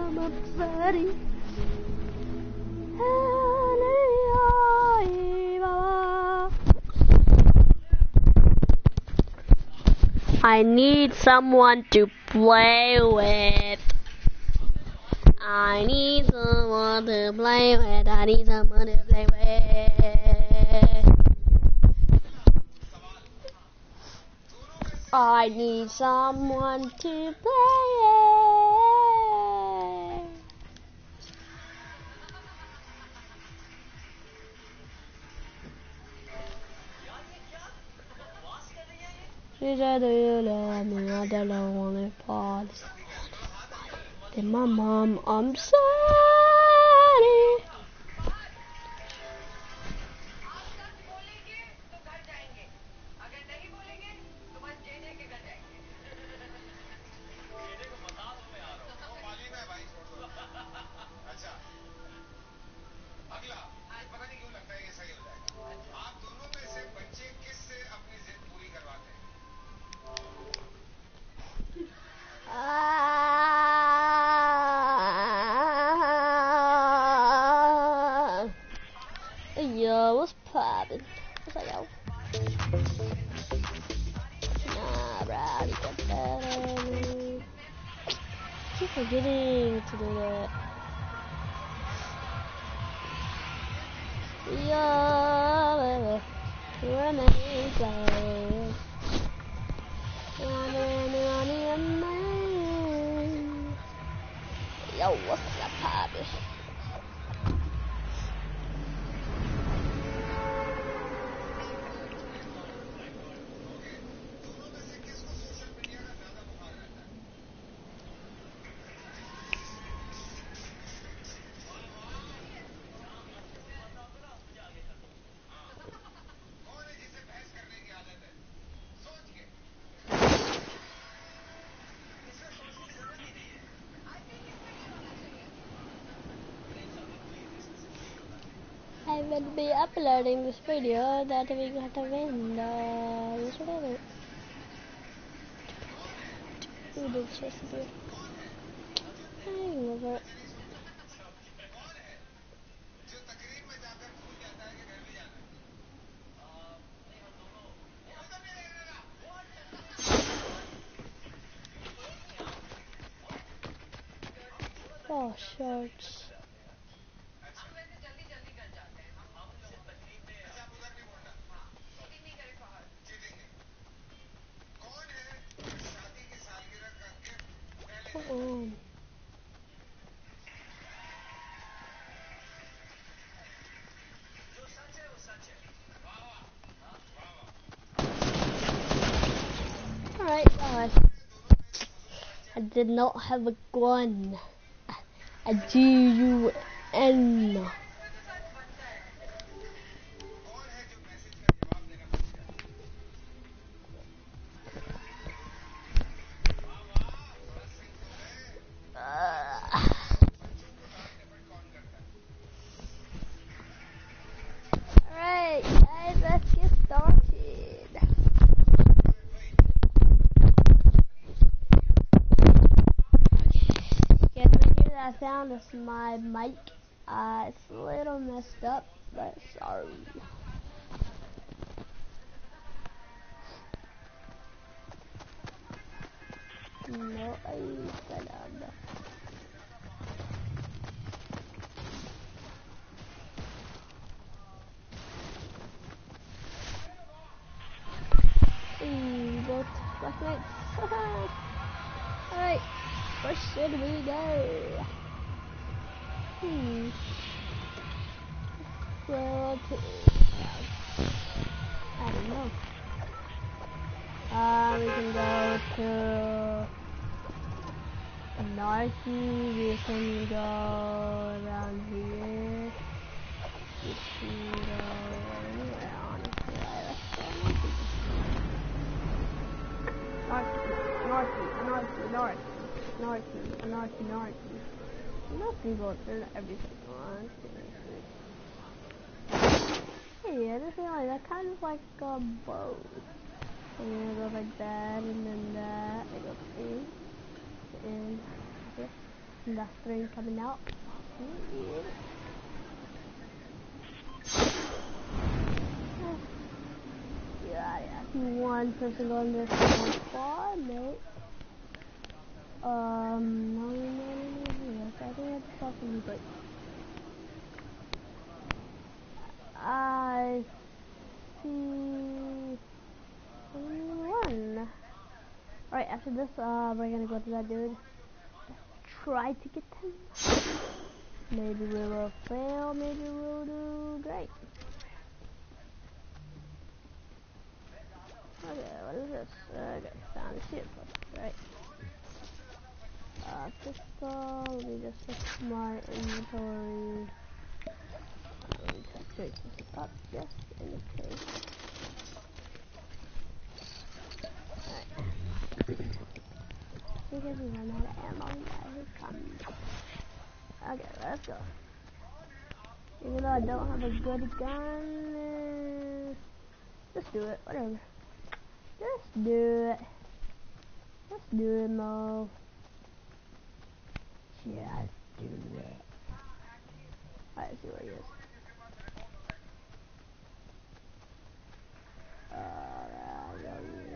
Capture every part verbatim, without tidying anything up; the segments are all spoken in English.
I need someone to play with. I need someone to play with. I need someone to play with. I need someone to play with. She said, do you love me? I don't want to pause. Then my mom, I'm sorry. Yo, what's poppin'? What's up, yo? Nah, bro, I got that. Keep forgetting to do that. Yo, baby, you're my play. Yo, what's up, poppin'? I will be uploading this video that we got a window. Whatever. Who did just do? Hangover. Oh, shorts. Come on. Alright, guys. I did not have a gun. A G U N. Alright, guys, let's get started. Guys, when you hear that sound, it's my mic. Uh, it's a little messed up, but sorry. No, I said um, Ooh, go to flashlights. Alright, where should we go? Hmm. Well, to, I don't know. Uh, we can go to Anarchy, we can go around here. We can go anywhere, honestly. Let's go Anarchy. Anarchy, Anarchy, Anarchy, Anarchy, Anarchy, Anarchy. I'm not gonna go through everything. Hey, I just realized that kind of like a bow. I'm gonna go like that, and then that. I go in, and here. The string coming out. Yeah, yeah. One person going this far, mate. Um, no, no, no, no, yes, I think I have to stop the music. I see one. Alright, after this, uh, we're gonna go to that dude. Try to get him. Maybe we will fail, maybe we'll do great. Okay, what is this? Okay, found a shit. Right. Uh, pistol, let me just check my inventory. Uh, let me just straight this up just in case. Alright. Because we run out of ammo, yeah, come. Okay, let's go. Even though I don't have a good gun, uh, just do it, whatever. Just do it. Let's do it, Mo. Just do it. Alright, see where he is. Alright,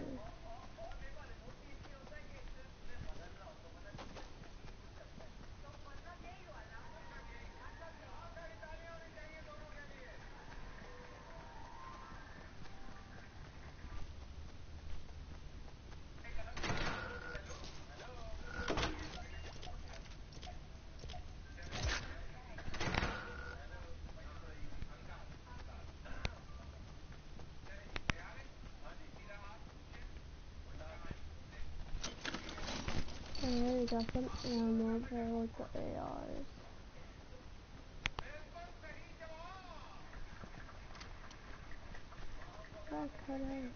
I already got some ammo for like the A Rs. Okay.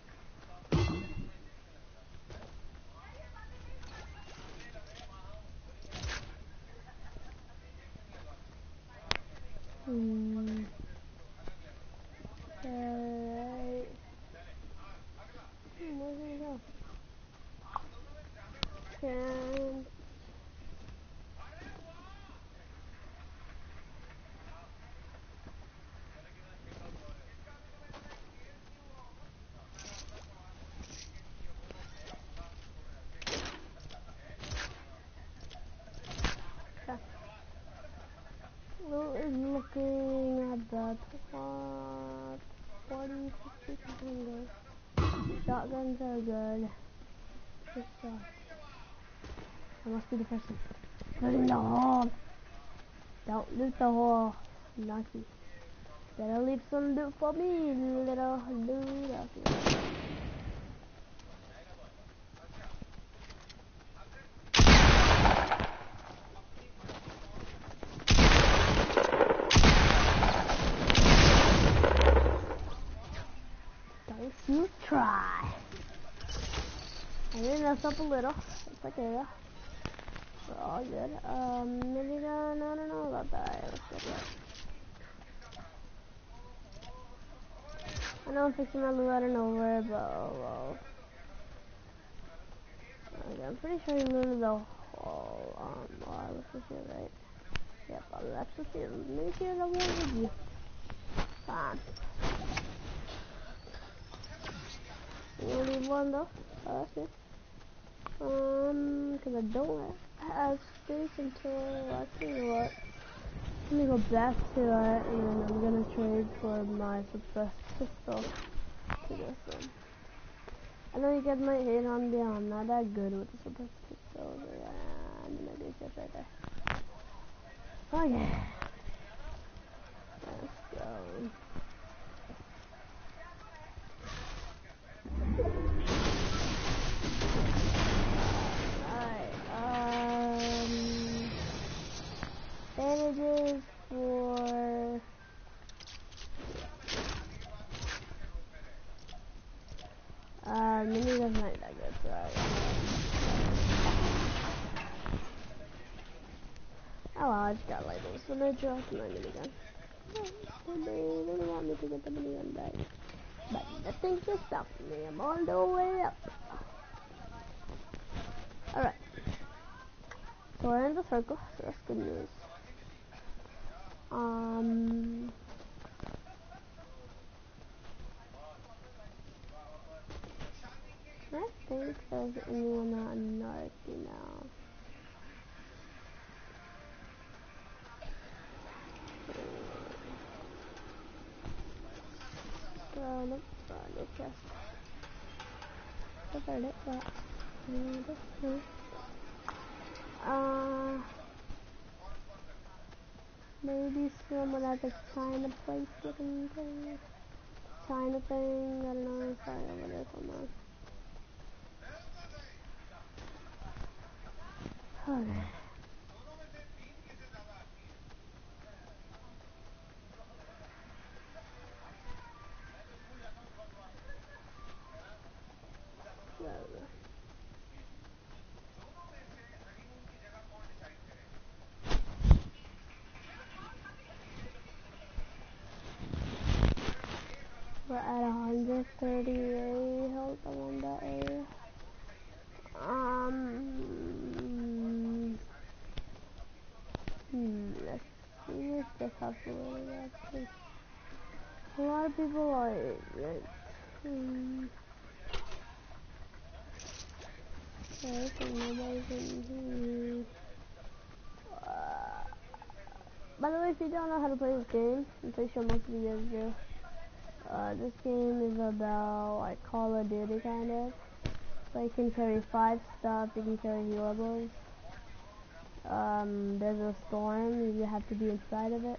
Hmm. Alright. Hmm, where's he go? Can Will is looking at the top forty, fifty windows. Shotguns are good. Good stuff. I must be the person. Put in the hole. Don't loot the hole. Naughty. Better leave some loot for me, little loot. Don't you try. I did mess up a little. It's okay though. We're all good. Um, maybe gun, I don't know about that. Let's get that. I know I'm fixing my loot out of nowhere, but oh well. Okay, I'm pretty sure he looted the whole, um, well, let's just see, right? Yep, let's just see. Maybe see the one with you. Fine. You only leave one though? Oh, that's good. Um, cause I don't have space until, I tell you what. Let me go back to it, and then I'm gonna trade for my suppressed pistol to this one. I know you guys might hate on me, I'm not that good with the suppressed pistol, but yeah, I'm gonna do this right there. Okay. Let's go. Alright, um... bandages for... Uh, minigun's not that good, so I... Oh well, I just got labels, so no dropped my minigun. Oh, they really want me to get the minigun back. But nothing to stop me, I'm all the way up. Alright. So we're in the circle, so that's good news. Um, I think there's anyone on Narky now. Oh, nope, oh, no chest. I've heard it, but uh, maybe someone at the China place looking thing. China thing, I don't know, it's probably over there somewhere. Okay. We're at one hundred thirty-eight health on that area. Um, hmm, let's see if this has a little bit. A lot of people are ignorant. Hmm. Okay, so nobody's in here. Uh, by the way, if you don't know how to play this game, I'm pretty sure most of you guys do. Uh, this game is about like Call of Duty kind of. So you can carry five stuff, you can carry healables. Um, there's a storm, you have to be inside of it.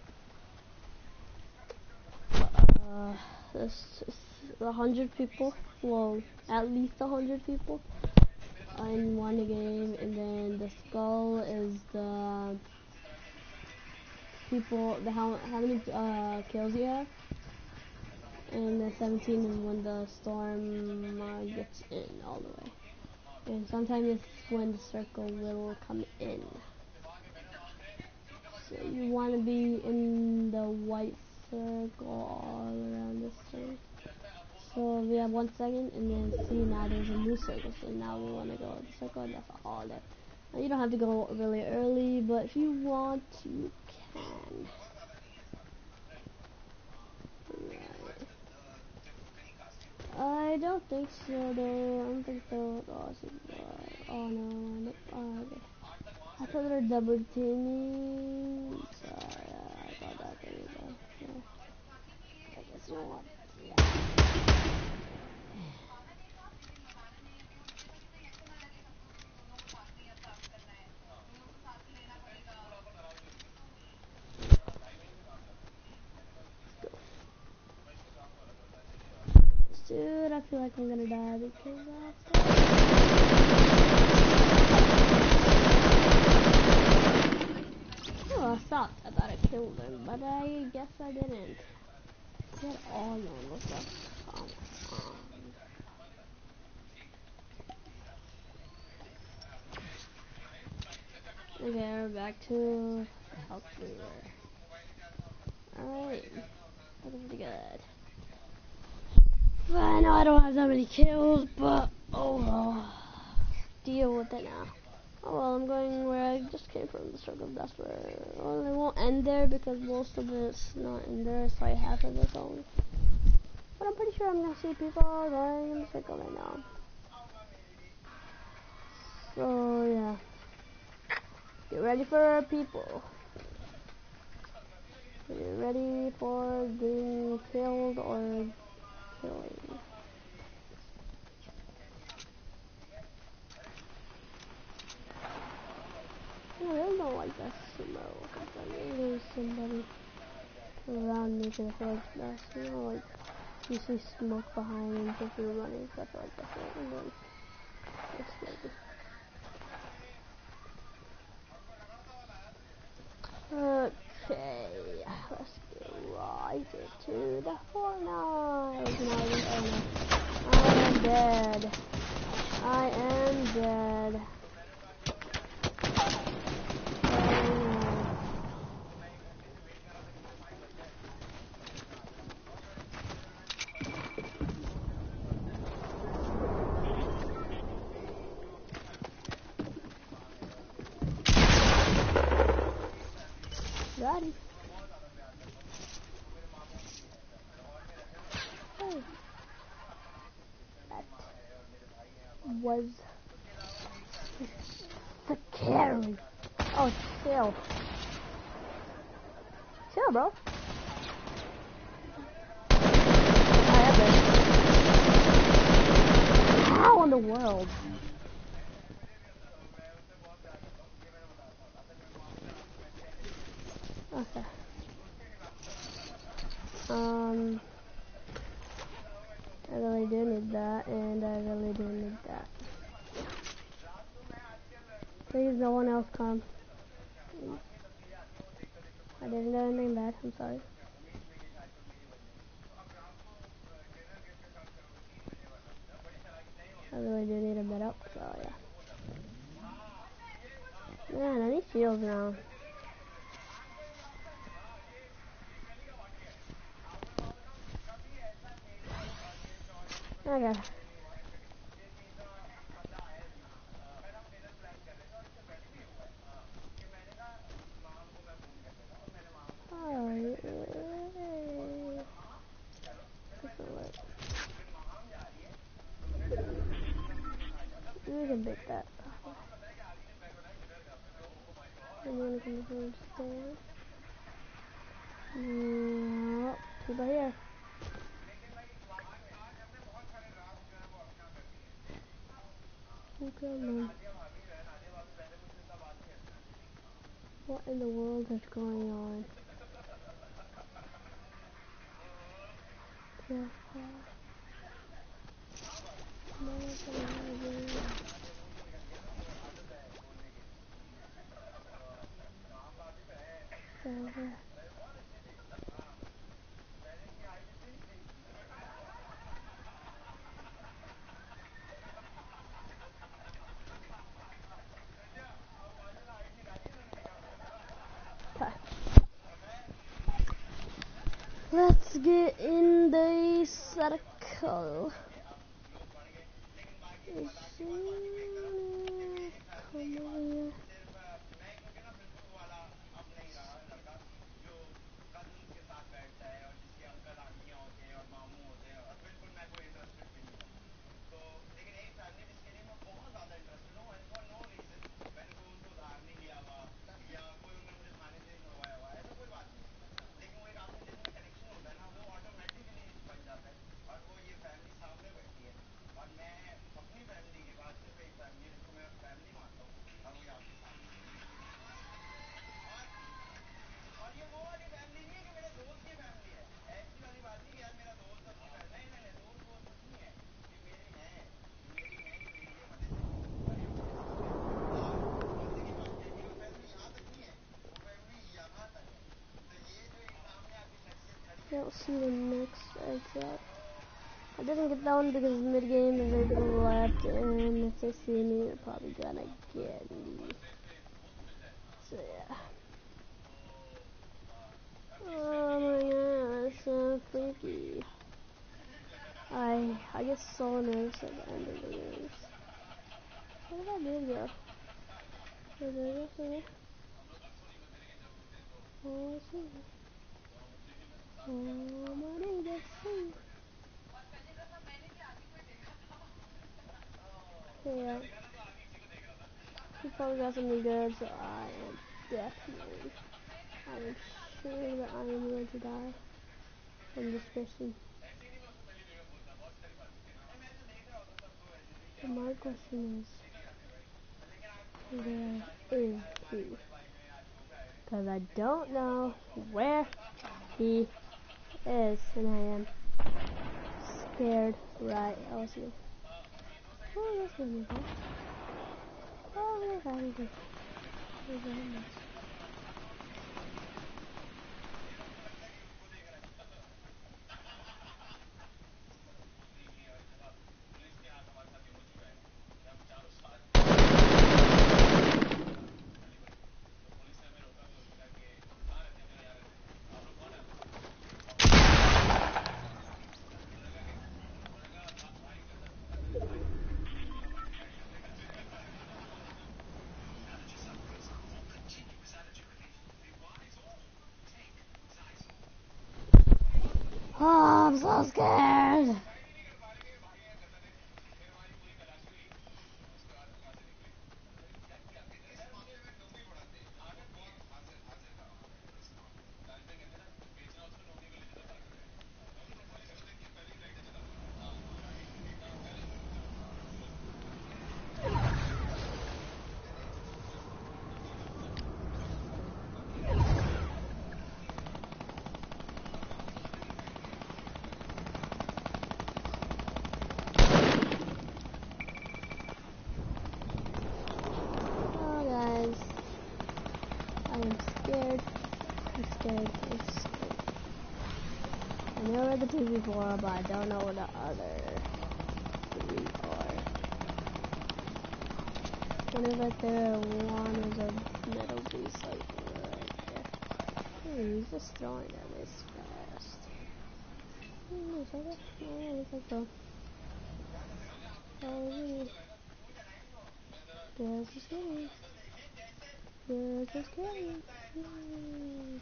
Uh, there's a hundred people, well, at least a hundred people in one game, and then the skull is the people, the how, how many uh, kills you have. And the seventeen is when the storm uh, gets in all the way. And sometimes it's when the circle will come in. So you want to be in the white circle all around this thing. So we have one second, and then see now there's a new circle. So now we want to go in the circle, and that's all there. Now you don't have to go really early, but if you want, you can. I don't think so though. I don't think so. Oh, oh no, no. Oh, okay. I thought they were double teaming. So yeah, I thought that thing was yeah. I guess you know what? Yeah. Dude, I feel like I'm gonna die because that's Oh, I stopped. I thought I killed him, but I guess I didn't. Get all normal stuff. Come on. Okay, we're back to health leader. Alright. Looking pretty good. Well, I know I don't have that many kills, but oh well. Deal with it now. Oh well, I'm going where I just came from, the circle. That's where. Well, it won't end there because most of it's not in there. It's like half of it's only. But I'm pretty sure I'm gonna see people going in the circle right now. So yeah, get ready for our people. Get ready for being killed or killing. I really don't like that smoke. I thought maybe there's somebody around me because I feel like that's, you know, like you see smoke behind me if you're running, so I feel like that's it, and then it's maybe. Okay, let's go right into the Fortnite. No, oh no. I am dead. I am dead. Got him. Oh. That was the carry. Oh, chill. Chill, bro. How in the world? Okay. Um, I really do need that, and I really do need that. Please, no one else come. I didn't do anything bad. I'm sorry. I really do need a bit up, so yeah. Man, I need shields now. Okay. Alright. We can pick that. I'm gonna come here and stand. No, people here. Okay, man. What in the world is going on? Yeah. Let's get in the circle. I'll see the next exit. I didn't get that one because mid game and there's people left, and if they see me, they're probably gonna get me. So yeah. Oh my gosh, so freaky. I I get so nervous at the end of the games. Where did that dude go? Is there this in there? Oh, I see. Oh my goodness. Yeah. He probably got something good, so I am definitely, I am sure that I am going to die from this person. So my question is, where is he? Because I don't know where he is, and I am scared right also. Oh, that's gonna be fun. Oh, that's gonna be fun. Oh, I'm so scared. Before, but I don't know what the other three are. One is right there, one is a metal piece like right there. Hmm, he's just throwing them this fast. Hmm, is that it? Yeah, looks like so. Oh, yeah. This is scary. This is scary. Hmm.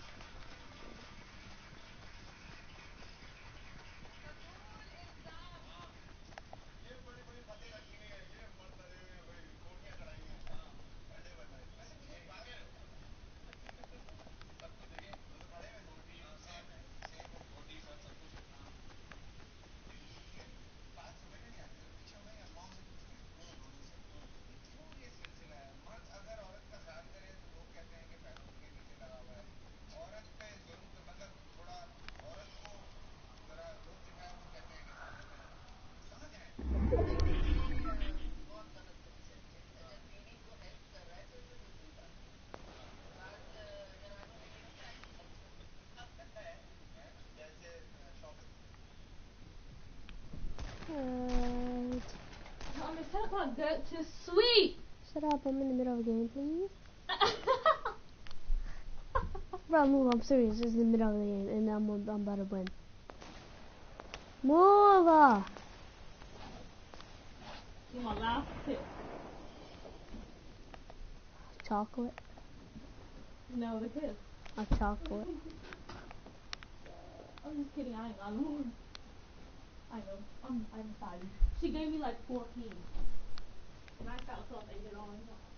Go to sweet. Shut up, I'm in the middle of a game, please. Bro, move, I'm serious, this is the middle of the game, and I'm, I'm about to win. Move! Uh. You're my last kiss. Chocolate? No, the kiss. A chocolate. I'm just kidding, I ain't got no more. I know, I'm, I'm sorry. She gave me like four keys. And I felt so they did all in one.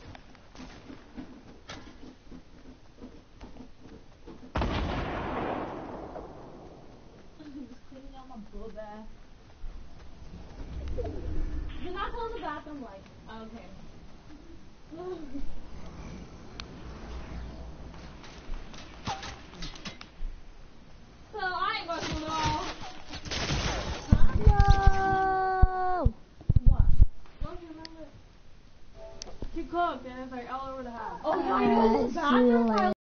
I'm just cleaning out my blow bath. Then I close the bathroom like, okay. So I ain't gonna do it all. No! What? Don't you remember? She cooked and it's like all over the house. Oh, yeah, I know. Uh, see you later.